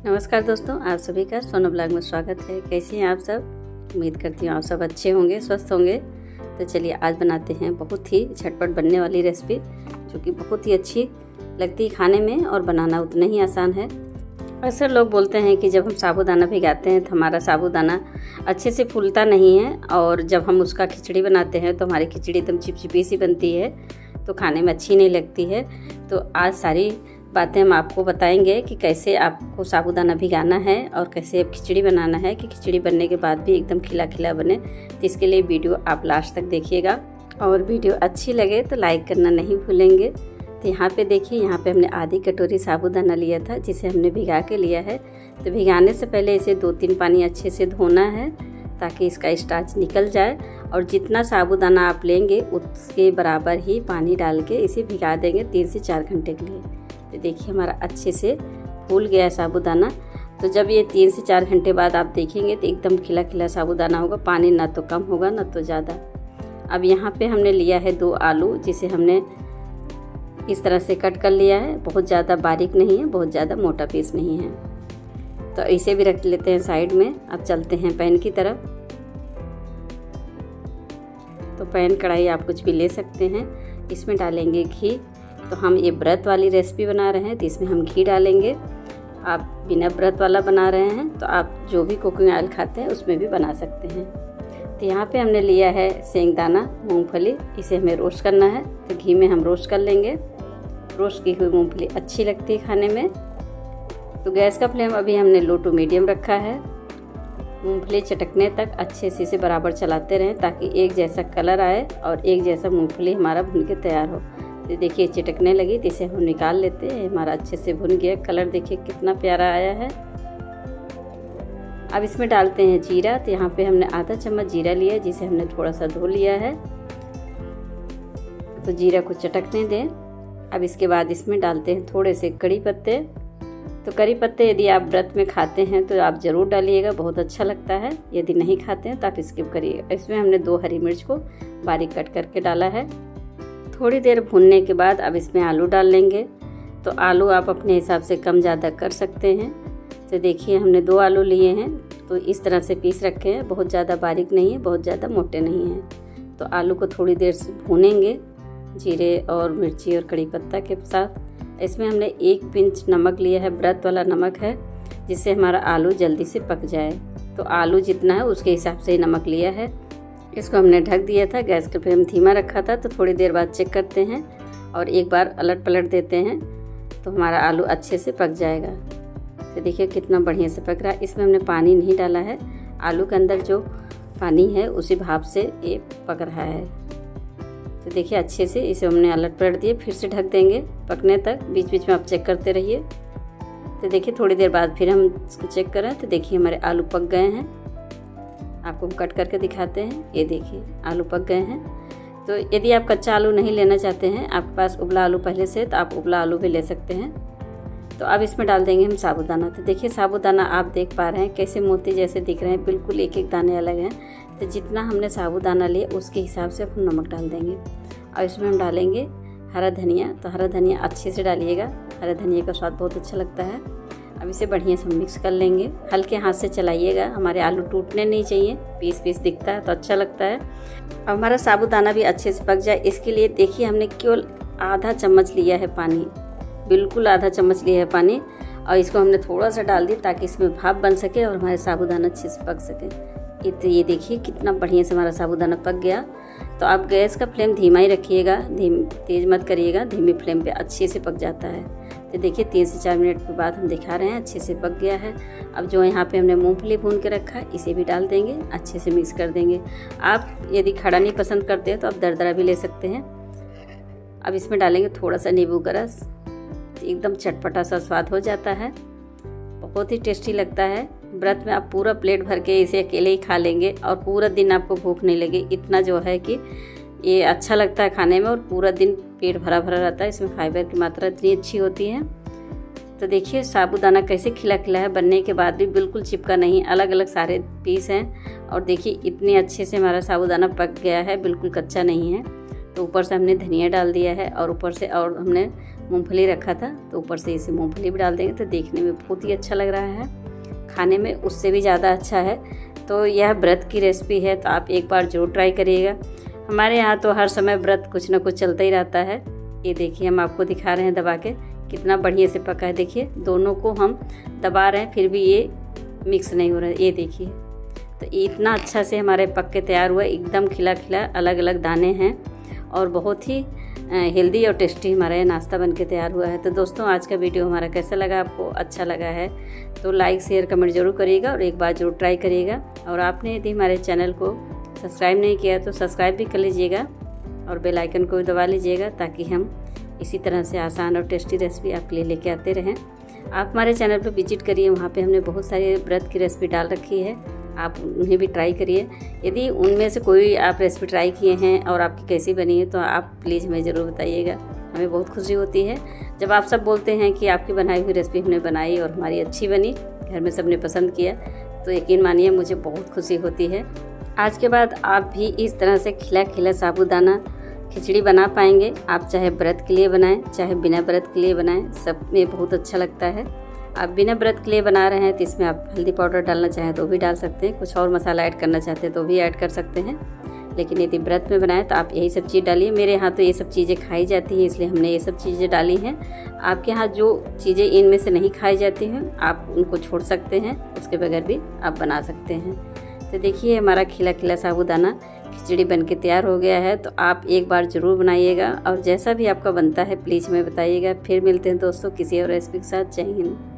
नमस्कार दोस्तों, आप सभी का सोनू ब्लॉग में स्वागत है। कैसे हैं आप सब? उम्मीद करती हूँ आप सब अच्छे होंगे, स्वस्थ होंगे। तो चलिए आज बनाते हैं बहुत ही झटपट बनने वाली रेसिपी, जो कि बहुत ही अच्छी लगती है खाने में और बनाना उतना ही आसान है। अक्सर लोग बोलते हैं कि जब हम साबूदाना भिगाते हैं तो हमारा साबूदाना अच्छे से फूलता नहीं है, और जब हम उसका खिचड़ी बनाते हैं तो हमारी खिचड़ी एकदम चिपचिपी सी बनती है, तो खाने में अच्छी नहीं लगती है। तो आज सारी बातें हम आपको बताएंगे कि कैसे आपको साबूदाना भिगाना है और कैसे खिचड़ी बनाना है कि खिचड़ी बनने के बाद भी एकदम खिला खिला बने। तो इसके लिए वीडियो आप लास्ट तक देखिएगा, और वीडियो अच्छी लगे तो लाइक करना नहीं भूलेंगे। तो यहाँ पे देखिए, यहाँ पे हमने आधी कटोरी साबूदाना लिया था, जिसे हमने भिगा के लिया है। तो भिगाने से पहले इसे 2-3 पानी अच्छे से धोना है, ताकि इसका स्टार्च निकल जाए। और जितना साबूदाना आप लेंगे उसके बराबर ही पानी डाल के इसे भिगा देंगे 3 से 4 घंटे के लिए। तो देखिए हमारा अच्छे से फूल गया है साबूदाना। तो जब ये 3 से 4 घंटे बाद आप देखेंगे तो एकदम खिला खिला साबूदाना होगा, पानी ना तो कम होगा ना तो ज़्यादा। अब यहाँ पे हमने लिया है 2 आलू, जिसे हमने इस तरह से कट कर लिया है। बहुत ज़्यादा बारीक नहीं है, बहुत ज़्यादा मोटा पीस नहीं है। तो इसे भी रख लेते हैं साइड में। अब चलते हैं पैन की तरफ। तो पैन कढ़ाई आप कुछ भी ले सकते हैं। इसमें डालेंगे घी। तो हम ये व्रत वाली रेसिपी बना रहे हैं, तो इसमें हम घी डालेंगे। आप बिना व्रत वाला बना रहे हैं तो आप जो भी कुकिंग ऑयल खाते हैं उसमें भी बना सकते हैं। तो यहाँ पे हमने लिया है सेंगदाना, मूंगफली। इसे हमें रोस्ट करना है, तो घी में हम रोस्ट कर लेंगे। रोस्ट की हुई मूंगफली अच्छी लगती है खाने में। तो गैस का फ्लेम अभी हमने लो टू मीडियम रखा है। मूंगफली चटकने तक अच्छे से इसे बराबर चलाते रहें, ताकि एक जैसा कलर आए और एक जैसा मूंगफली हमारा भून के तैयार हो। तो देखिए चिटकने लगी, तो इसे हम निकाल लेते हैं। हमारा अच्छे से भुन गया। कलर देखिए कितना प्यारा आया है। अब इसमें डालते हैं जीरा। तो यहाँ पे हमने आधा चम्मच जीरा लिया, जिसे हमने थोड़ा सा धो लिया है। तो जीरा को चटकने दें। अब इसके बाद इसमें डालते हैं थोड़े से कड़ी पत्ते। तो कड़ी पत्ते यदि आप व्रत में खाते हैं तो आप ज़रूर डालिएगा, बहुत अच्छा लगता है। यदि नहीं खाते हैं तो आप स्किप करिएगा। इसमें हमने 2 हरी मिर्च को बारीक कट करके डाला है। थोड़ी देर भूनने के बाद अब इसमें आलू डाल लेंगे। तो आलू आप अपने हिसाब से कम ज़्यादा कर सकते हैं। तो देखिए हमने 2 आलू लिए हैं, तो इस तरह से पीस रखे हैं। बहुत ज़्यादा बारीक नहीं है, बहुत ज़्यादा मोटे नहीं हैं। तो आलू को थोड़ी देर से भूनेंगे जीरे और मिर्ची और कड़ी पत्ता के साथ। इसमें हमने 1 पिंच नमक लिया है, व्रत वाला नमक है, जिससे हमारा आलू जल्दी से पक जाए। तो आलू जितना है उसके हिसाब से ही नमक लिया है। इसको हमने ढक दिया था, गैस का फ्लेम धीमा रखा था। तो थोड़ी देर बाद चेक करते हैं और एक बार अलट पलट देते हैं, तो हमारा आलू अच्छे से पक जाएगा। तो देखिए कितना बढ़िया से पक रहा है। इसमें हमने पानी नहीं डाला है। आलू के अंदर जो पानी है उसी भाप से ये पक रहा है। तो देखिए अच्छे से इसे हमने अलट पलट दिए, फिर से ढक देंगे पकने तक। बीच बीच में आप चेक करते रहिए। तो देखिए थोड़ी देर बाद फिर हम इसको चेक करें, तो देखिए हमारे आलू पक गए हैं। आपको हम कट करके दिखाते हैं। ये देखिए आलू पक गए हैं। तो यदि आप कच्चा आलू नहीं लेना चाहते हैं, आपके पास उबला आलू पहले से, तो आप उबला आलू भी ले सकते हैं। तो अब इसमें डाल देंगे हम साबूदाना। तो देखिए साबूदाना आप देख पा रहे हैं कैसे मोती जैसे दिख रहे हैं, बिल्कुल एक एक दाने अलग हैं। तो जितना हमने साबूदाना लिया उसके हिसाब से हम नमक डाल देंगे। और इसमें हम डालेंगे हरा धनिया। तो हरा धनिया अच्छे से डालिएगा, हरा धनिया का स्वाद बहुत अच्छा लगता है। अब इसे बढ़िया से मिक्स कर लेंगे। हल्के हाथ से चलाइएगा, हमारे आलू टूटने नहीं चाहिए। पीस पीस दिखता है तो अच्छा लगता है। अब हमारा साबूदाना भी अच्छे से पक जाए, इसके लिए देखिए हमने केवल आधा चम्मच लिया है पानी, बिल्कुल आधा चम्मच लिया है पानी। और इसको हमने थोड़ा सा डाल दिया ताकि इसमें भाप बन सके और हमारे साबूदाना अच्छे से पक सके। ये देखिए कितना बढ़िया से हमारा साबूदाना पक गया। तो आप गैस का फ्लेम धीमा ही रखिएगा, तेज मत करिएगा, धीमी फ्लेम पे अच्छे से पक जाता है। तो देखिए 3 से 4 मिनट के बाद हम दिखा रहे हैं अच्छे से पक गया है। अब जो यहाँ पे हमने मूंगफली भून के रखा है इसे भी डाल देंगे, अच्छे से मिक्स कर देंगे। आप यदि खड़ा नहीं पसंद करते हैं तो आप दरदरा भी ले सकते हैं। अब इसमें डालेंगे थोड़ा सा नींबू का रस। एकदम चटपटा सा स्वाद हो जाता है, बहुत ही टेस्टी लगता है। व्रत में आप पूरा प्लेट भर के इसे अकेले ही खा लेंगे और पूरा दिन आपको भूख नहीं लगे। इतना जो है कि ये अच्छा लगता है खाने में, और पूरा दिन पेट भरा भरा रहता है। इसमें फाइबर की मात्रा इतनी अच्छी होती है। तो देखिए साबूदाना कैसे खिला खिला है, बनने के बाद भी बिल्कुल चिपका नहीं, अलग अलग सारे पीस हैं। और देखिए इतने अच्छे से हमारा साबूदाना पक गया है, बिल्कुल कच्चा नहीं है। तो ऊपर से हमने धनिया डाल दिया है और ऊपर से और हमने मूंगफली रखा था तो ऊपर से इसे मूंगफली भी डाल देंगे तो देखने में बहुत ही अच्छा लग रहा है, खाने में उससे भी ज़्यादा अच्छा है। तो यह व्रत की रेसिपी है तो आप एक बार ज़रूर ट्राई करिएगा। हमारे यहाँ तो हर समय व्रत कुछ ना कुछ चलता ही रहता है। ये देखिए हम आपको दिखा रहे हैं दबा के, कितना बढ़िया से पका है। देखिए दोनों को हम दबा रहे हैं फिर भी ये मिक्स नहीं हो रहा है। ये देखिए तो इतना अच्छा से हमारे पक के तैयार हुआ, एकदम खिला खिला अलग अलग दाने हैं और बहुत ही हेल्दी और टेस्टी हमारा ये नाश्ता बन के तैयार हुआ है। तो दोस्तों आज का वीडियो हमारा कैसा लगा, आपको अच्छा लगा है तो लाइक शेयर कमेंट जरूर करिएगा और एक बार जरूर ट्राई करिएगा। और आपने यदि हमारे चैनल को सब्सक्राइब नहीं किया तो सब्सक्राइब भी कर लीजिएगा और बेल आइकन को भी दबा लीजिएगा ताकि हम इसी तरह से आसान और टेस्टी रेसिपी आपके लिए लेके आते रहें। आप हमारे चैनल पर विजिट करिए, वहाँ पे हमने बहुत सारी व्रत की रेसिपी डाल रखी है, आप उन्हें भी ट्राई करिए। यदि उनमें से कोई आप रेसिपी ट्राई किए हैं और आपकी कैसी बनी है तो आप प्लीज़ हमें ज़रूर बताइएगा, हमें बहुत खुशी होती है जब आप सब बोलते हैं कि आपकी बनाई हुई रेसिपी हमने बनाई और हमारी अच्छी बनी, घर में सबने पसंद किया, तो यकीन मानिए मुझे बहुत खुशी होती है। आज के बाद आप भी इस तरह से खिला खिला साबूदाना खिचड़ी बना पाएंगे। आप चाहे व्रत के लिए बनाएं चाहे बिना व्रत के लिए बनाएं, सब में बहुत अच्छा लगता है। आप बिना व्रत के लिए बना रहे हैं तो इसमें आप हल्दी पाउडर डालना चाहें तो भी डाल सकते हैं, कुछ और मसाला ऐड करना चाहते हैं तो भी ऐड कर सकते हैं। लेकिन यदि व्रत में बनाएं तो आप यही सब चीज़ डालिए। मेरे यहाँ तो ये सब चीज़ें खाई जाती हैं इसलिए हमने ये सब चीज़ें डाली हैं। आपके यहाँ जो चीज़ें इनमें से नहीं खाई जाती हैं आप उनको छोड़ सकते हैं, उसके बगैर भी आप बना सकते हैं। तो देखिए हमारा खिला खिला साबूदाना खिचड़ी बन के तैयार हो गया है। तो आप एक बार ज़रूर बनाइएगा और जैसा भी आपका बनता है प्लीज़ हमें बताइएगा। फिर मिलते हैं दोस्तों किसी और रेसिपी के साथ। जय हिंद।